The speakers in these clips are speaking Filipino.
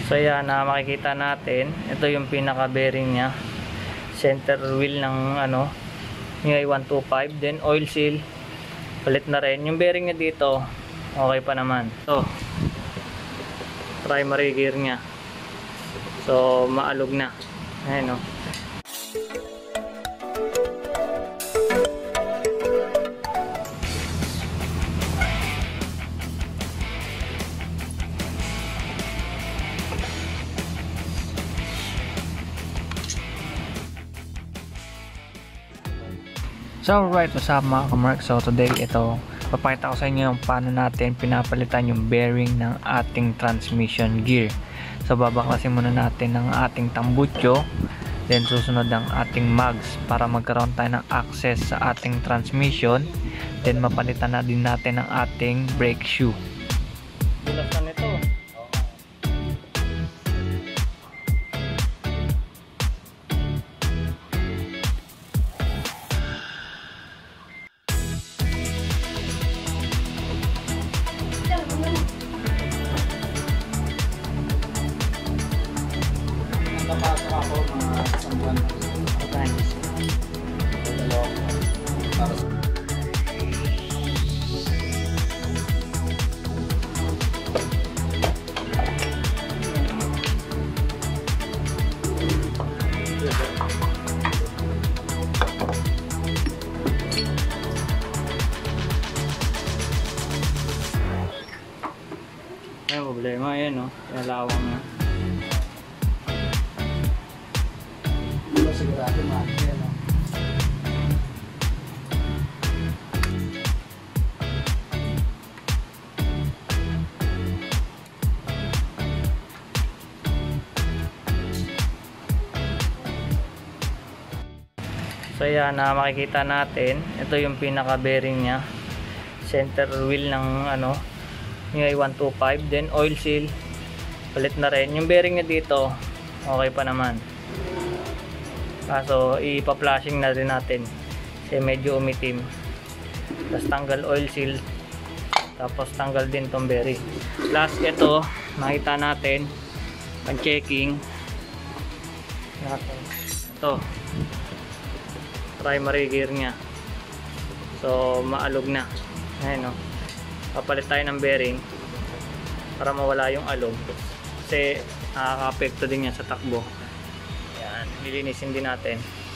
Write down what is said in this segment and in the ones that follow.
So yan, na makikita natin, ito yung pinaka bearing nya, center wheel ng ano, MIUI 125, then oil seal, palit na rin. Yung bearing nya dito, okay pa naman. So, primary gear nya, so maalog na. Ayan o. So alright, what's up mga kamark? So today ito, papakita ko sa inyo yung paano natin pinapalitan yung bearing ng ating transmission gear. So babaklasin muna natin ng ating tambutso, then susunod ang ating mags para magkaroon tayo ng access sa ating transmission, then mapalitan na din natin ang ating brake shoe. Dulas na nito. Napasok ako mga isang buwan na May problema yan, no? Nalawang na. sigurado makakaya, no? So yan, na makikita natin, ito yung pinaka bearing nya, center wheel ng ano, MIUI 125, then oil seal, palit na rin. Yung bearing nya dito, okay pa naman. Kaso ipa-flashing na rin natin kasi medyo umitim. Tapos tanggal oil seal, tapos tanggal din tong bearing. Last ito, makita natin pang checking natin. Ito, primary gear nya, so maalog na. Ayan, no? Papalit tayo ng bearing para mawala yung alog kasi nakaka-apekto din yan sa takbo. Yan, nilinisin din natin.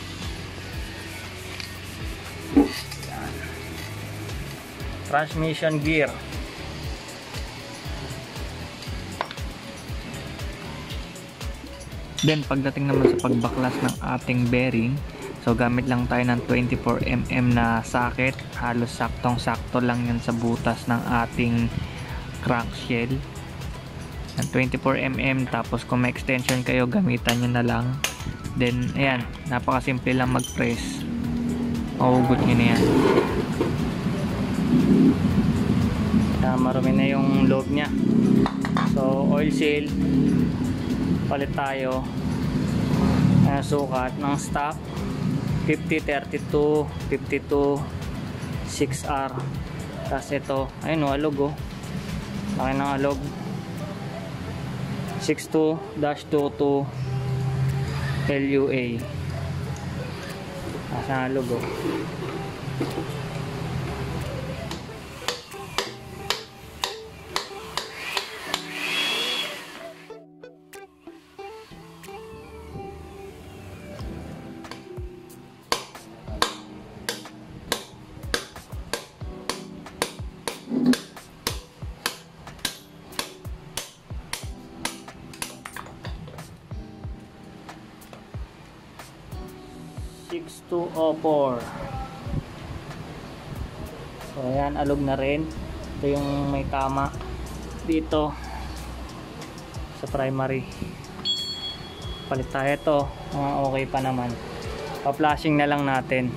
Yan. Transmission gear. Then pagdating naman sa pagbaklas ng ating bearing, so gamit lang tayo ng 24mm na socket. Halos saktong-sakto lang yan sa butas ng ating crankshell. 24mm, tapos kung may extension kayo, gamitan nyo na lang. Then ayan, napakasimple lang mag-press, mahugot nyo na yan. Marumi na yung loob nya. So oil seal, palit tayo. Sukat ng stock 50-32, 52, 6R. Tapos ito, ayun o, alog o, laki ng alog, 62-22 LUA. Nasa alog o. (6204). So ayan, alog na rin. Ito yung may tama dito sa primary. Palit tayo ito, okay pa naman. Pa-flashing na lang natin.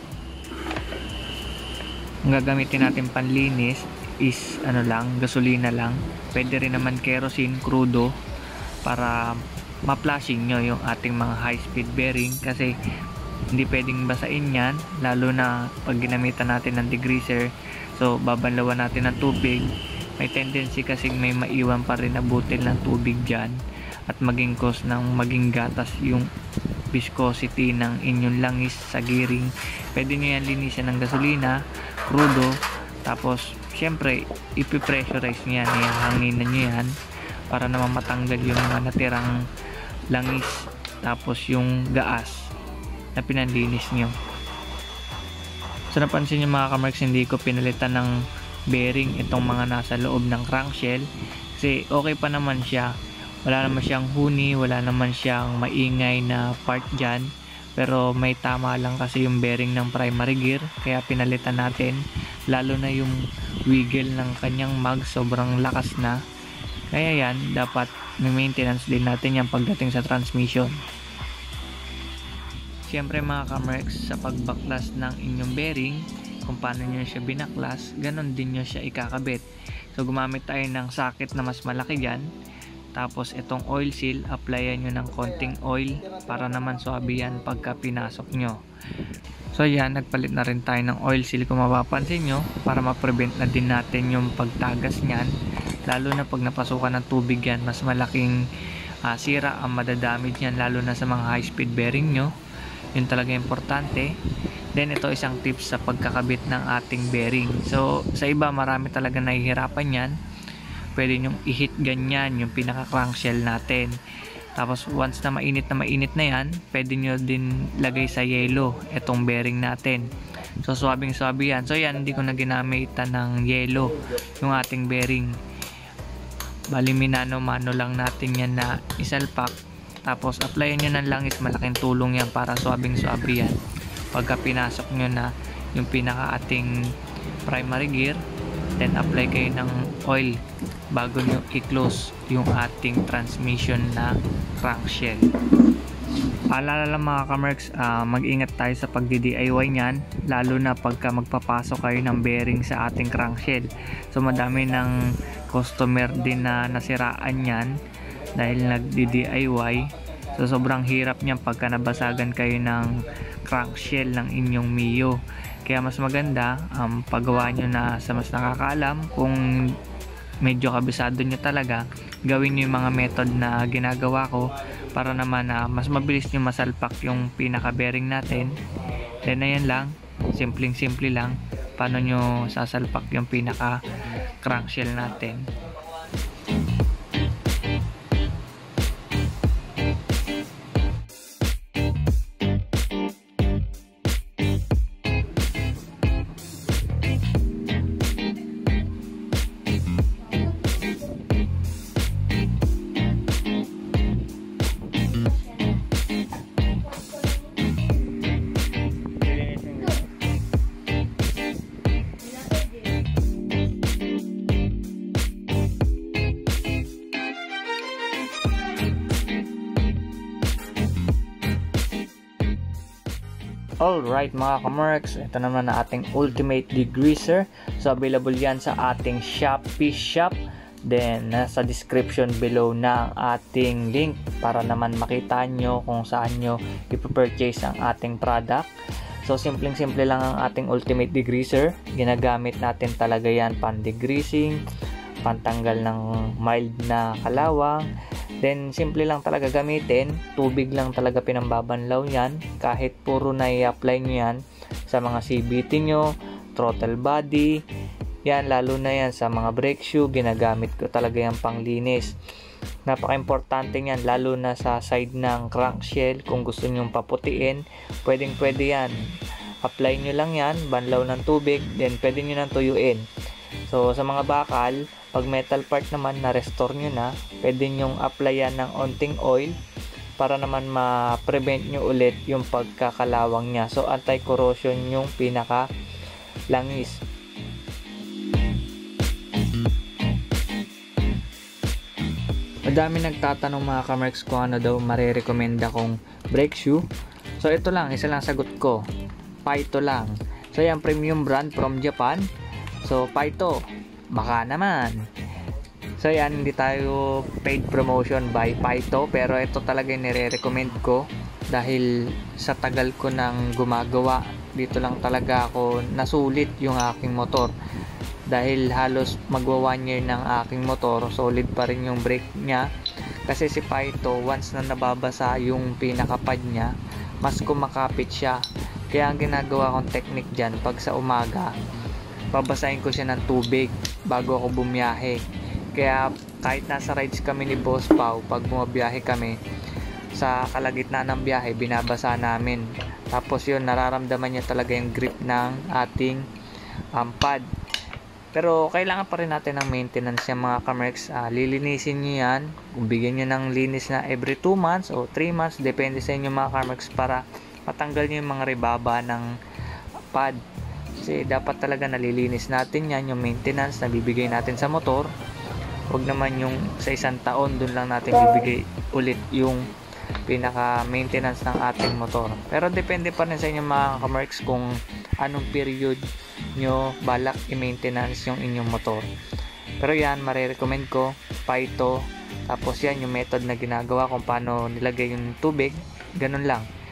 Ang gagamitin natin panlinis is ano lang, gasolina lang. Pwede rin naman kerosene, crudo, para ma-flashing nyo yung ating mga high speed bearing, kasi hindi pwedeng basain yan, lalo na pag ginamitan natin ng degreaser. So babanlawan natin ng tubig, may tendency kasing may maiwan pa rin na butil ng tubig dyan. at maging cause ng maging gatas yung viscosity ng inyong langis sa gearing. Pwede nyo yan linisin ng gasolina, crudo, tapos syempre ipipressurize nyo yan, ihanginan nyo yan para naman matanggal yung mga natirang langis tapos yung gaas na pinanlinis nyo. So napansin nyo mga kamarks, hindi ko pinalitan ng bearing itong mga nasa loob ng crankshell kasi okay pa naman siya, wala naman siyang huni, wala naman siyang maingay na part dyan, pero may tama lang kasi yung bearing ng primary gear kaya pinalitan natin, lalo na yung wiggle ng kanyang mag sobrang lakas na, kaya yan dapat may maintenance din natin yan pagdating sa transmission. Siyempre mga kamarks, sa pagbaklas ng inyong bearing, kung paano nyo siya binaklas, ganon din nyo siya ikakabit. So gumamit tayo ng socket na mas malaki dyan, tapos itong oil seal, applyan nyo ng konting oil para naman swabe yan pagka pinasok nyo. So yan, nagpalit na rin tayo ng oil seal kung mapapansin nyo, para ma-prevent na din natin yung pagtagas nyan, lalo na pag napasukan ng tubig yan, mas malaking sira ang madadamage yan, lalo na sa mga high speed bearing nyo. Yun talaga importante. Then ito isang tips sa pagkakabit ng ating bearing. So sa iba marami talaga nahihirapan yan. Pwede nyong i-hit ganyan yung pinaka crankshell natin. Tapos once na mainit na yan, pwede nyo din lagay sa yelo itong bearing natin. So swabing yan. So yan, hindi ko na ginamitan ng yelo yung ating bearing. Bali minano-mano lang natin yan na isalpak. Tapos applyan nyo ng langis, malaking tulong yan para swabing yan pagka pinasok nyo na yung pinaka ating primary gear. Then apply kayo ng oil bago nyo i-close yung ating transmission na crankshell. Paalala lang mga kamerks, mag-ingat tayo sa pagdi-DIY nyan, lalo na pagka magpapasok kayo ng bearing sa ating crankshell. So madami ng customer din na nasiraan yan dahil nagdi-DIY. So sobrang hirap niyan pagka nabasagan kayo ng crankshell ng inyong Mio. Kaya mas maganda paggawa nyo na sa mas nakakaalam. Kung medyo kabisado nyo talaga, gawin nyo yung mga method na ginagawa ko para naman mas mabilis nyo masalpak yung pinaka bearing natin. Then ayan lang, simple lang paano nyo sasalpak yung pinaka crankshell natin. Alright mga kamerks, ito naman na ating ultimate degreaser. So available yan sa ating Shopee shop. Then nasa description below na ang ating link para naman makita nyo kung saan nyo ipapurchase ang ating product. So simple lang ang ating ultimate degreaser. Ginagamit natin talaga yan pan degreasing, pantanggal ng mild na kalawang. Then simple lang talaga gamitin, tubig lang talaga pinambabanlaw yan. Kahit puro na i-apply nyo yan sa mga CVT nyo, throttle body, yan, lalo na yan sa mga brake shoe, ginagamit ko talaga yan panglinis. Napaka-importante yan, lalo na sa side ng crankshell. Kung gusto nyo paputiin, pwede yan. Apply nyo lang yan, banlaw ng tubig, then pwede nyo nang tuyuin. So sa mga bakal, pag metal part naman na restore nyo na, pwede nyong applyan ng onting oil para naman ma-prevent nyo ulit yung pagkakalawang nya. So anti-corrosion yung pinaka langis. Madami nagtatanong mga kamerks kung ano daw marirekomenda kong brake shoe. So ito lang, isa lang sagot ko, Paito lang. So yan, premium brand from Japan. So Paito, baka naman. So yan, hindi tayo paid promotion by Paito, pero ito talaga yung nire-recommend ko dahil sa tagal ko nang gumagawa. Dito lang talaga ako nasulit yung aking motor. Dahil halos magwa 1 year ng aking motor, solid pa rin yung brake nya. Kasi si Paito, once na nababasa yung pinakapad niya, mas kumakapit siya. Kaya ang ginagawa kong technique dyan, pag sa umaga, babasahin ko siya ng tubig bago ako bumiyahe. Kaya kahit nasa rides kami ni Boss Pau, pag bumabiyahe kami, sa kalagitnaan ng biyahe, binabasa namin. Tapos yun, nararamdaman niya talaga yung grip ng ating pad. Pero kailangan pa rin natin ng maintenance yung mga kamerks. Lilinisin nyo yan. Bigyan nyo ng linis na every 2 months o 3 months. Depende sa inyo mga kamerks para matanggal nyo yung mga ribaba ng pad. Kasi dapat talaga nalilinis natin yan. Yung maintenance na bibigay natin sa motor. Huwag naman yung sa isang taon dun lang natin bibigay ulit yung pinaka maintenance ng ating motor. Pero depende pa rin sa inyo mga kamerks kung anong period nyo balak i-maintenance yung inyong motor. Pero yan, marirecommend ko Paito. Tapos yan yung method na ginagawa kung paano nilagay yung tubig, ganun lang.